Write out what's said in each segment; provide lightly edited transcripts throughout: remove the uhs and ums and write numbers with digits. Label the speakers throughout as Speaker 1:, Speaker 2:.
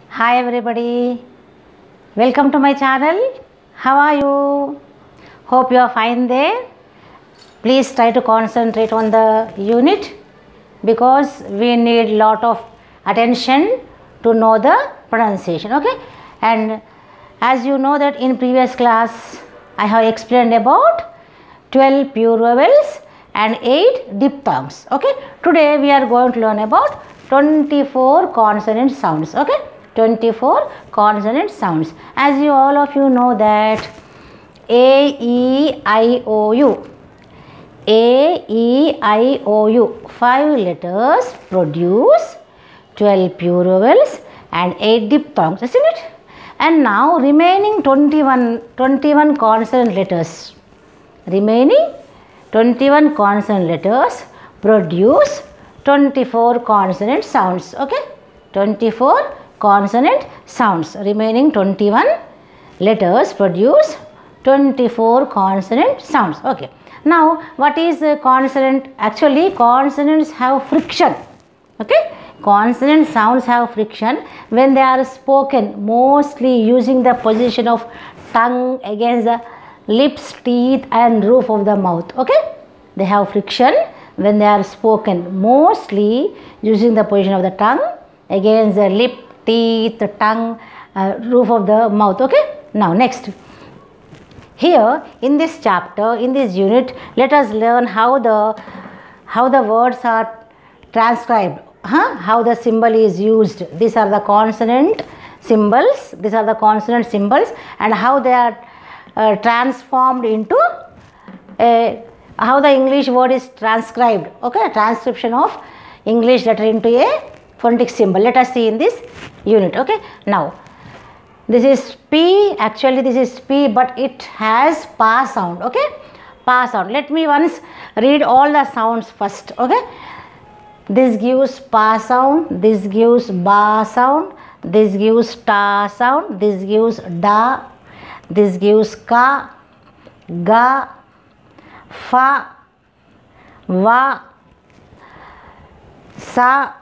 Speaker 1: Hi everybody, welcome to my channel. How are you? Hope you are fine there. Please try to concentrate on the unit because we need lot of attention to know the pronunciation. Okay, and as you know that in previous class I have explained about 12 pure vowels and 8 diphthongs. Okay, today we are going to learn about 24 consonant sounds. Okay, 24 consonant sounds. As you all of you know that A, E, I, O, U. A, E, I, O, U. 5 letters produce 12 pure vowels and 8 diphthongs, isn't it? And now remaining 21 consonant letters. Remaining 21 consonant letters produce 24 consonant sounds. Okay, 24 consonant sounds. Remaining 21 letters produce 24 consonant sounds. Okay, now what is a consonant? Actually consonants have friction. Okay, consonant sounds have friction when they are spoken, mostly using the position of tongue against the lips, teeth and roof of the mouth. Okay, they have friction when they are spoken, mostly using the position of the tongue against the lip, teeth, tongue, roof of the mouth. Okay, now next, here in this chapter, in this unit, let us learn how the words are transcribed, how the symbol is used. These are the consonant symbols, these are the consonant symbols, and how they are transformed into how the English word is transcribed. Okay, transcription of English letter into a phonetic symbol. Let us see in this unit. Okay, now this is P. Actually this is P, but it has pa sound. Okay, pa sound. Let me once read all the sounds first. Okay, this gives pa sound, this gives ba sound, this gives ta sound, this gives da, this gives ka, ga, fa, va, sa,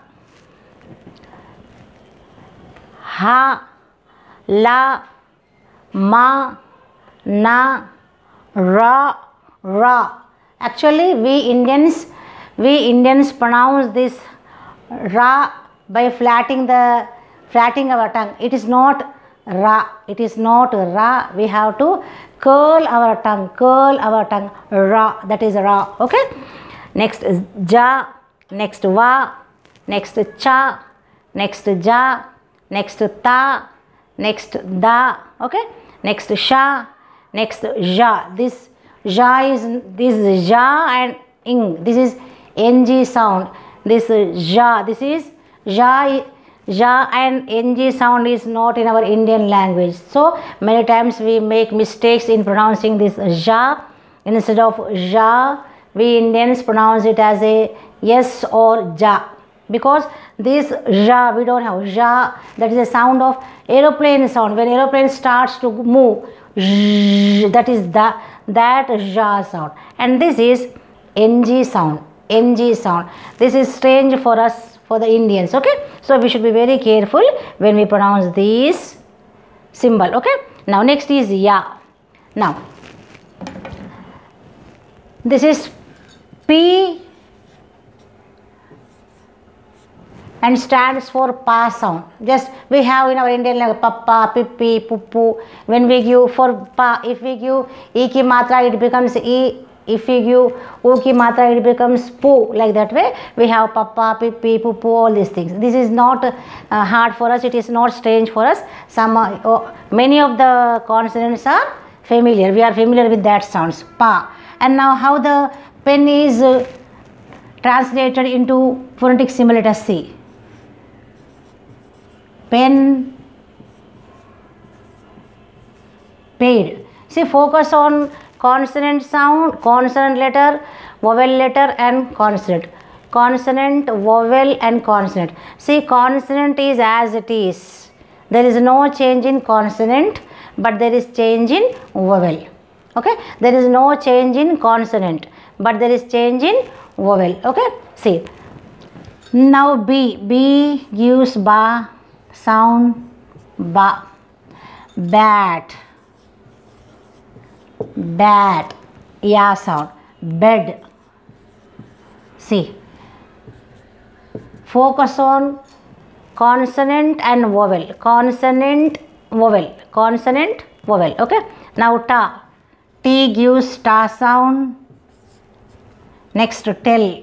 Speaker 1: ha, la, ma, na, ra, ra. Actually we Indians pronounce this ra by flattening our tongue. It is not ra, it is not ra. We have to curl our tongue, ra, that is ra. Okay, next is ja, next va, next cha, next ja, next ta, next da. Okay, next sha, next ja. This ja is ja and ing. This is ng sound. This ja, this is ja. Ja and ng sound is not in our Indian language. So many times we make mistakes in pronouncing this ja. Instead of ja, we Indians pronounce it as a yes or ja. Because this ja, we don't have ja, that is a sound of aeroplane sound. When aeroplane starts to move, that is that ja sound. And this is ng sound. This is strange for us, for the Indians. Okay, so we should be very careful when we pronounce this symbol. Okay, now next is ya. Now this is P and stands for pa sound. Just we have in our Indian language papa, pippi, puppu. When we give for pa, if we give e ki matra, it becomes e. If we give u ki matra, it becomes pu. Like that way we have papa, pippi, puppu, all these things. This is not hard for us, it is not strange for us. Many of the consonants are familiar. We are familiar with that sounds, pa. And now how the pen is translated into phonetic symbol, let us see. Pen, paid. See, focus on consonant sound, consonant letter, vowel letter and consonant. Consonant, vowel and consonant. See, consonant is as it is. There is no change in consonant, but there is change in vowel. Okay, there is no change in consonant, but there is change in vowel. Okay, see, Now B gives ba sound, ba. Bat, bat, ya sound. Bed. See, focus on consonant and vowel, consonant, vowel, consonant, vowel. Okay. Now ta. T gives ta sound. Next tell.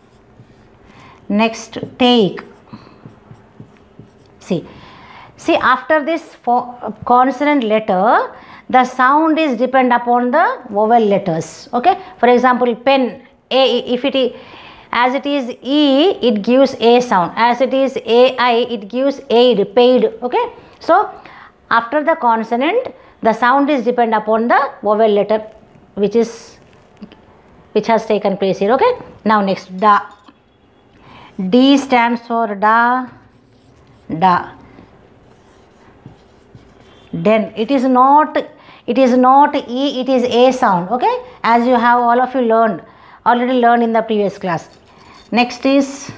Speaker 1: Next take. See after this consonant letter, the sound is depend upon the vowel letters. Okay. For example, pen, a, if it is as it is e, it gives a sound. As it is ai, it gives aid, paid. Okay. So after the consonant, the sound is depend upon the vowel letter which has taken place here. Okay. Now next da. D stands for da. Da. Den. It is not e, it is a sound. Okay. As you have all of you already learned in the previous class. Next is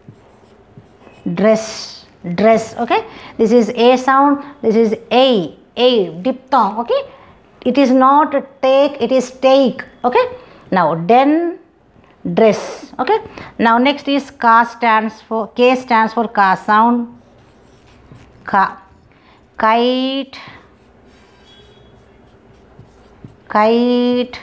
Speaker 1: dress. Dress. Okay. This is a sound. This is a diphthong. Okay. It is not take, it is take. Okay. Now den, dress. Okay. Now next is K stands for ka sound. Ka. Kite, kite,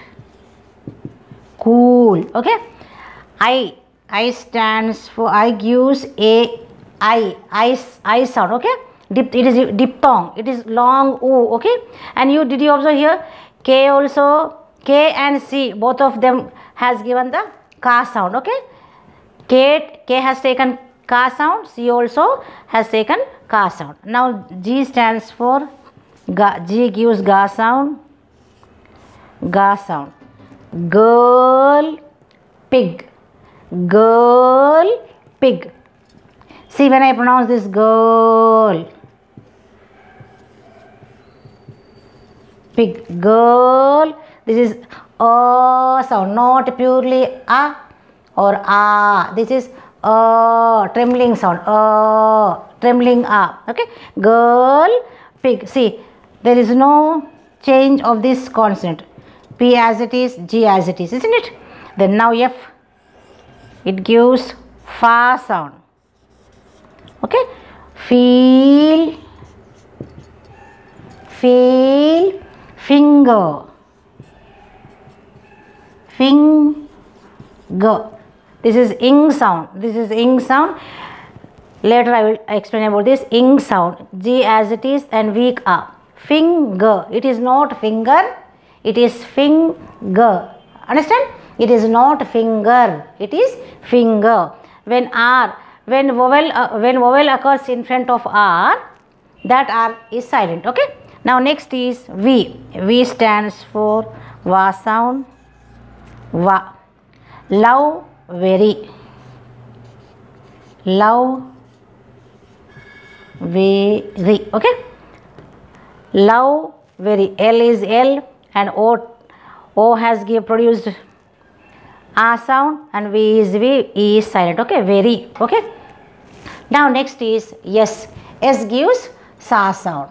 Speaker 1: cool. Okay. I stands for, I gives a I sound. Okay. It is diphthong, it is long oo. Okay. And did you observe here, K also, K and C, both of them has given the ka sound. Okay. K has taken ka sound, C also has taken ka sound. Now G stands for ga. G gives ga sound. Ga sound. Girl, pig. Girl, pig. See when I pronounce this girl, pig, girl, this is a sound, not purely a or a. This is a trembling sound, trembling a. Okay. Girl, pig. See, there is no change of this consonant. P as it is, G as it is, isn't it? Then now F, it gives fa sound. Okay. Feel, finger, finger. This is ing sound. This is ing sound. Later I will explain about this ing sound. G as it is and weak a. Finger. It is not finger. It is finger. Understand? It is not finger. It is finger. When vowel occurs in front of R, that R is silent. Okay. Now next is V. V stands for va sound. Va. Love, very. Love, very. Okay. Love, very. L is L and O has produced A sound and V is V, E is silent. Okay. Very. Okay. Now next is S. S gives sa sound.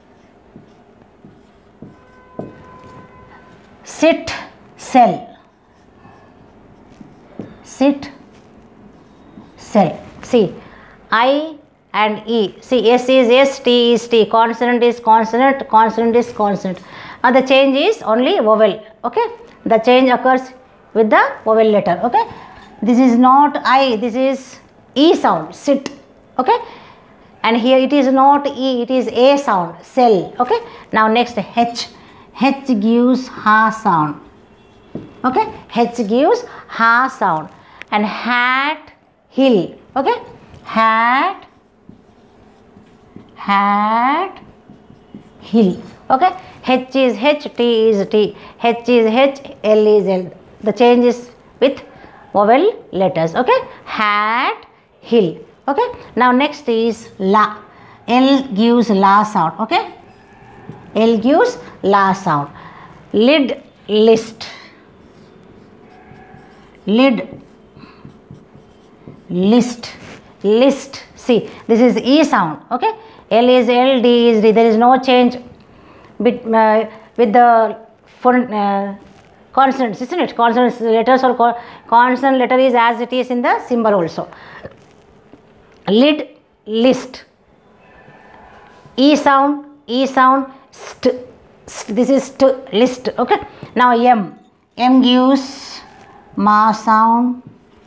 Speaker 1: Sit, sell. Sit, sell. See, I and E. See, S is S, T is T. Consonant is consonant, consonant is consonant. And the change is only vowel. Okay. The change occurs with the vowel letter. Okay. This is not I, this is E sound, sit. Okay. And here it is not E, it is A sound, sell. Okay. Now next H. H gives ha sound. Okay. H gives ha sound. And hat, hill. Okay. Hat, hill. Okay. H is H, T is T. H is H, L is L. The change is with vowel letters. Okay. Hat, hill. Okay. Now next is la. L gives la sound. Okay. L gives la sound. Lid, list. Lid, list. List, See, this is E sound. Okay, L is L, D is D. There is no change with the consonants, isn't it? Consonants letters or consonant letter is as it is in the symbol also. Lid, list. E sound, st. This is st, list. Okay. Now M. M gives ma sound.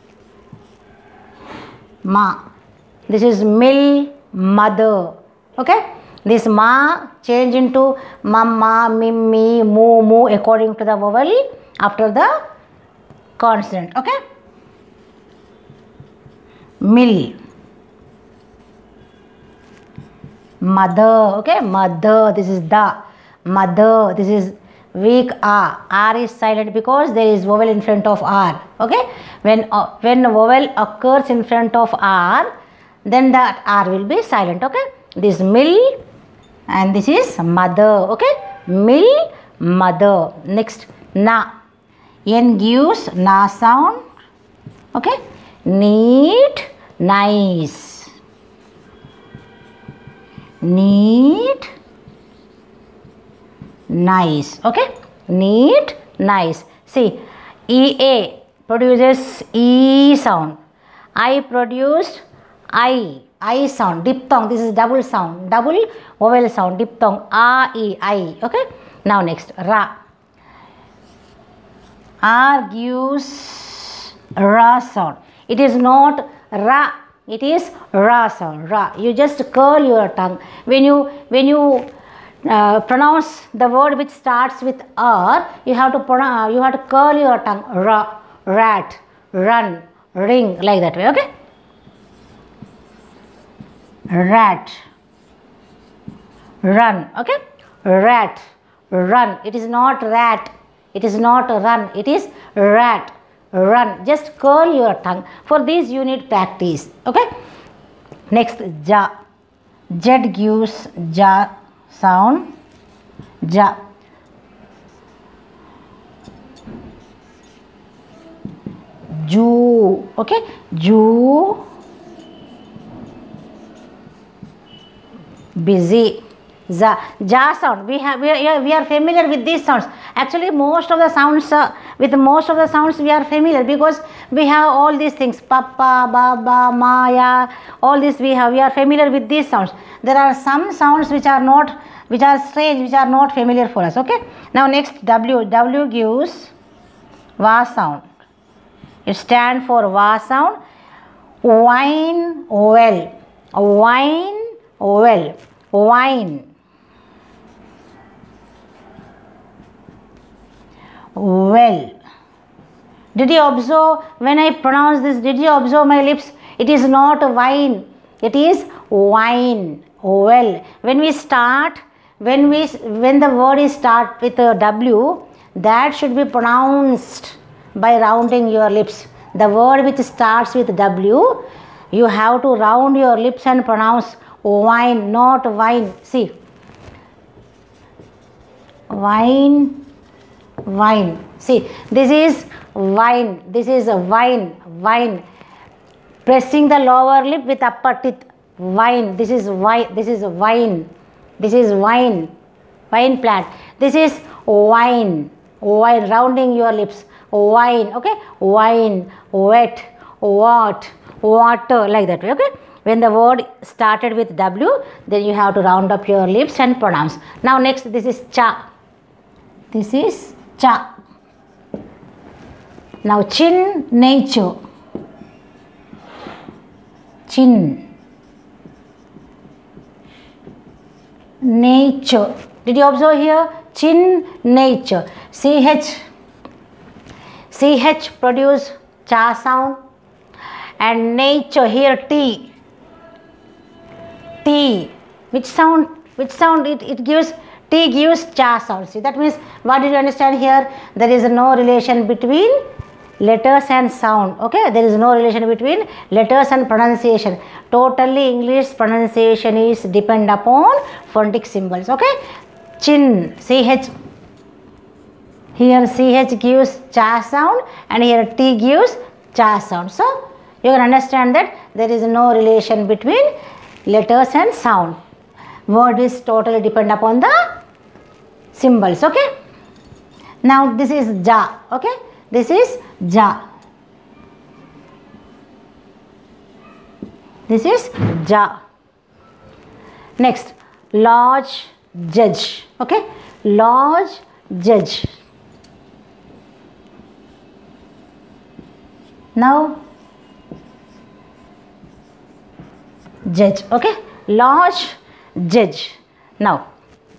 Speaker 1: Ma. This is mill, mother. Okay. This ma change into mamma, mimmi, moo, moo according to the vowel after the consonant. Okay. Mill. Mother. Okay. Mother. This is the. Mother. This is weak R. R is silent because there is vowel in front of R. Okay. When vowel occurs in front of R, then that R will be silent. Okay. This mill and this is mother. Okay. Mill, mother. Next, na. N gives na sound. Okay. Neat, nice. Neat, nice. Okay. Neat, nice. See, EA produces E sound. I produced I sound, diphthong. This is double sound, double vowel sound, diphthong. A, E, I. Okay. Now next, Ra. R gives Ra sound. It is not Ra. It is Ra sound. Ra. You just curl your tongue when you pronounce the word which starts with R. You have to curl your tongue. Ra, rat, run, ring, like that way. Okay. Rat, run. Okay. Rat, run. It is not rat. It is not run. It is rat, run. Just curl your tongue. For this you need practice. Okay. Next, ja. Z gives ja sound. Ja. Ju. Okay. Ju. Busy. Ja sound. We are familiar with these sounds. Actually, most of the sounds we are familiar because we have all these things. Papa, Baba, Maya. All this we are familiar with these sounds. There are some sounds which are strange, which are not familiar for us. Okay. Now next, W. W gives va sound. It stands for va sound. Wine, well. Wine, well. Wine. Well. Did you observe when I pronounce this? Did you observe my lips? It is not wine. It is wine. Well. When the word is start with a W, that should be pronounced by rounding your lips. The word which starts with W, you have to round your lips and pronounce wine, not wine. See, wine, wine. See, this is wine. This is a wine, wine. Pressing the lower lip with upper teeth. Wine. This is wine. This is wine. This is wine. Wine plant. This is wine. Wine. Rounding your lips. Wine. Okay. Wine. Wet. What. Water. Like that way. Okay. When the word started with W, then you have to round up your lips and pronounce. Now next, this is cha. This is cha. Now chin, nature. Chin. Nature. Did you observe here? Chin, nature. CH produce cha sound. And nature here T. T. Which sound it gives? T gives cha sound. See, that means, what did you understand here? There is no relation between letters and sound. Okay, there is no relation between letters and pronunciation. Totally English pronunciation is depend upon phonetic symbols. Okay, chin, CH. Here CH gives cha sound and here T gives cha sound. So You can understand that there is no relation between letters and sound. Word is totally depend upon the symbols. Okay. Now this is ja. Okay. This is ja. This is ja. Next, large judge. Okay. Large judge. Now judge. Okay. Large judge. Now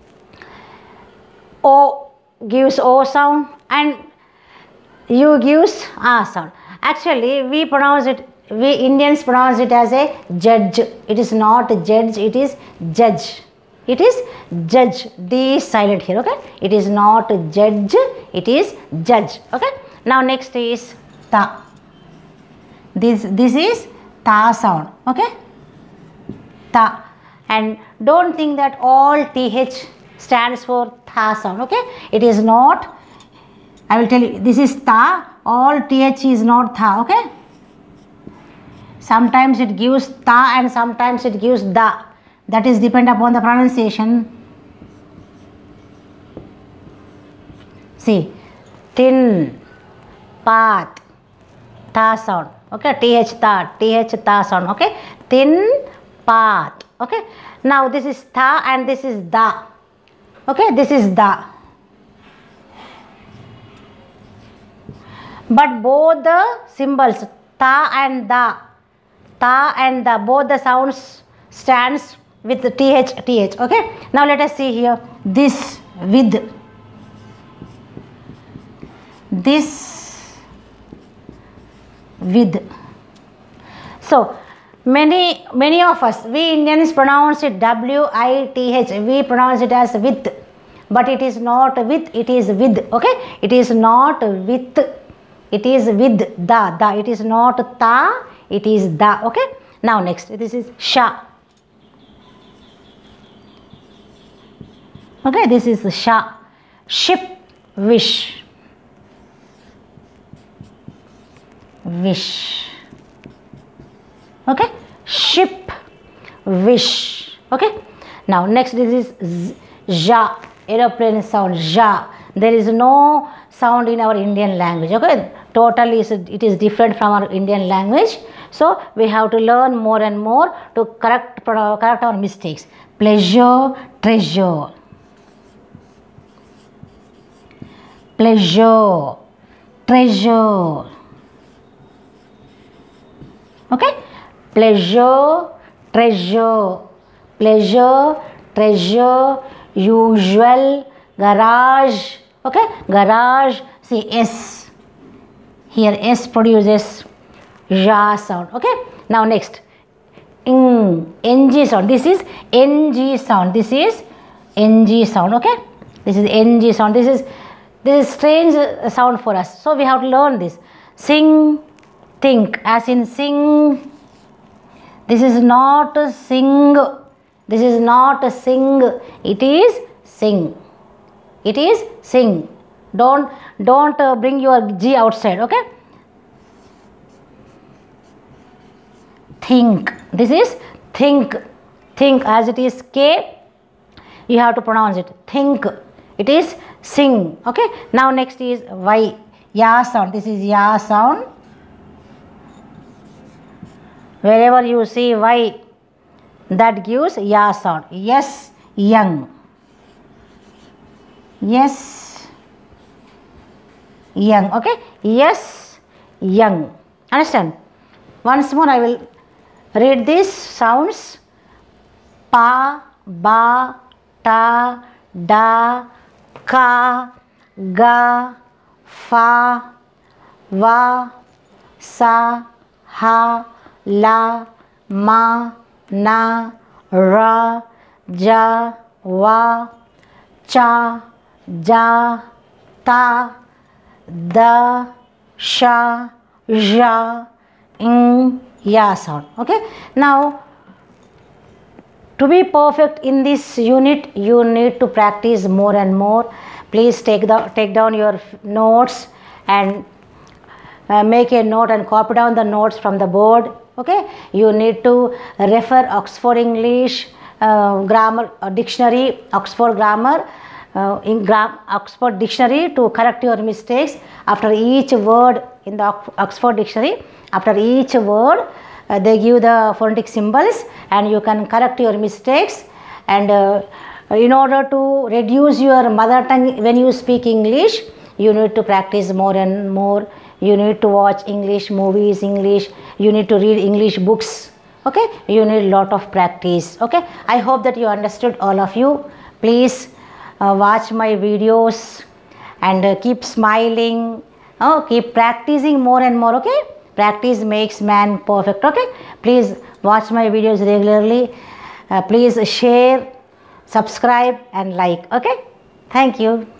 Speaker 1: O gives O sound and U gives A sound. Actually we pronounce it, we Indians pronounce it as a judge. It is not judge, it is judge. It is judge. D is silent here. Okay. It is not judge, it is judge. Okay. Now next is ta. This is ta sound. Okay. Ta. And don't think that all th stands for tha sound. Okay. It is not. I will tell you, this is ta. All th is not tha. Okay. Sometimes it gives ta and sometimes it gives da. That is depend upon the pronunciation. See, thin, path, ta sound. Okay, th ta sound. Okay, thin path. Okay, now this is tha and this is da. Okay, this is da. But both the symbols ta and da, both the sounds stands with the th. Okay, now let us see here. This with, this with. So many of us, we Indians pronounce it W-I-T-H. We pronounce it as with, but it is not with, it is with. Okay, it is not with, it is with da. It is not ta, it is da. Okay, now next, this is sha. Okay, this is sha. Ship, wish. Wish. Okay, ship, wish. Okay, now next this is ja, aeroplane sound, ja. There is no sound in our Indian language. Okay, totally it is different from our Indian language. So we have to learn more and more to correct our mistakes. Pleasure, treasure. Pleasure, treasure. Okay, pleasure, treasure. Pleasure, treasure, usual, garage. Okay, garage. See S. Here S produces ja sound. Okay, now next ng sound. This is ng sound. This is ng sound. Okay, this is ng sound. This is strange sound for us, so we have to learn this. Sing, think, as in sing. This is not a sing. This is not a sing. It is sing. It is sing. Don't bring your G outside. Okay. Think. This is think. Think, as it is K. You have to pronounce it. Think. It is sing. Okay. Now next is Y. Ya sound. This is ya sound. Wherever you see Y, that gives ya sound. Yes, young. Yes, young. Okay. Yes, young. Understand? Once more I will read these sounds. Pa, ba, ta, da, ka, ga, fa, va, sa, ha, la, ma, na, ra, ja, wa, cha, ja, ta, da, sha, ja, ya sound. Okay. Now, to be perfect in this unit, you need to practice more and more. Please take down your notes and make a note and copy down the notes from the board. Okay, you need to refer Oxford English grammar dictionary, Oxford grammar Oxford dictionary to correct your mistakes. After each word in the Oxford dictionary, after each word they give the phonetic symbols and you can correct your mistakes. And in order to reduce your mother tongue when you speak English, you need to practice more and more. You need to watch English movies, you need to read English books. Okay, you need lot of practice. Okay, I hope that you understood, all of you. Please watch my videos and keep smiling. Keep practicing more and more. Okay, practice makes man perfect. Okay, please watch my videos regularly. Please share, subscribe and like. Okay, thank you.